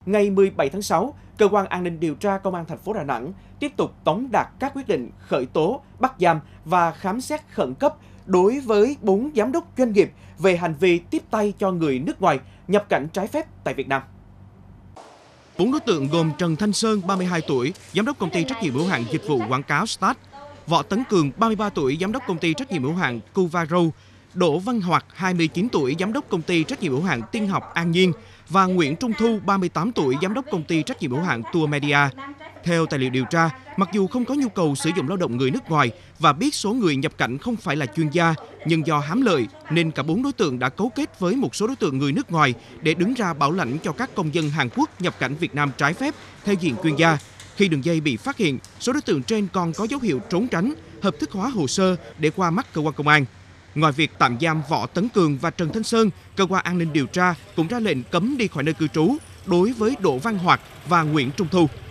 Ngày 17 tháng 6, Cơ quan An ninh điều tra Công an thành phố Đà Nẵng tiếp tục tống đạt các quyết định khởi tố, bắt giam và khám xét khẩn cấp đối với 4 giám đốc doanh nghiệp về hành vi tiếp tay cho người nước ngoài nhập cảnh trái phép tại Việt Nam. 4 đối tượng gồm Trần Thanh Sơn, 32 tuổi, giám đốc công ty trách nhiệm hữu hạn dịch vụ quảng cáo Start; Võ Tấn Cường, 33 tuổi, giám đốc công ty trách nhiệm hữu hạn Cuvaro; Đỗ Văn Hoạt, 29 tuổi, giám đốc công ty trách nhiệm hữu hạn Tiên học An Nhiên và Nguyễn Trung Thu, 38 tuổi, giám đốc công ty trách nhiệm hữu hạn Tour Media. Theo tài liệu điều tra, mặc dù không có nhu cầu sử dụng lao động người nước ngoài và biết số người nhập cảnh không phải là chuyên gia, nhưng do hám lợi nên cả 4 đối tượng đã cấu kết với một số đối tượng người nước ngoài để đứng ra bảo lãnh cho các công dân Hàn Quốc nhập cảnh Việt Nam trái phép theo diện chuyên gia. Khi đường dây bị phát hiện, số đối tượng trên còn có dấu hiệu trốn tránh, hợp thức hóa hồ sơ để qua mắt cơ quan công an. Ngoài việc tạm giam Võ Tấn Cường và Trần Thanh Sơn, Cơ quan An ninh điều tra cũng ra lệnh cấm đi khỏi nơi cư trú đối với Đỗ Văn Hoạt và Nguyễn Trung Thu.